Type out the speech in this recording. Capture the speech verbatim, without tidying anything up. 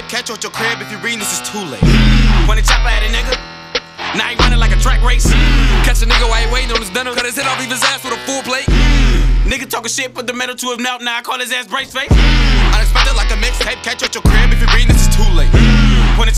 mixtape, catch you at your crib. If you reading this, is too late. When they chop at it, nigga. Now he running like a track race. Catch a nigga while he waiting on his dinner. Cut his head off, leave his ass with a full plate. Nigga talking shit, put the metal to his mouth. Now I call his ass brace face. Unexpected like a mixtape, catch you at your crib. If you reading this, is too late.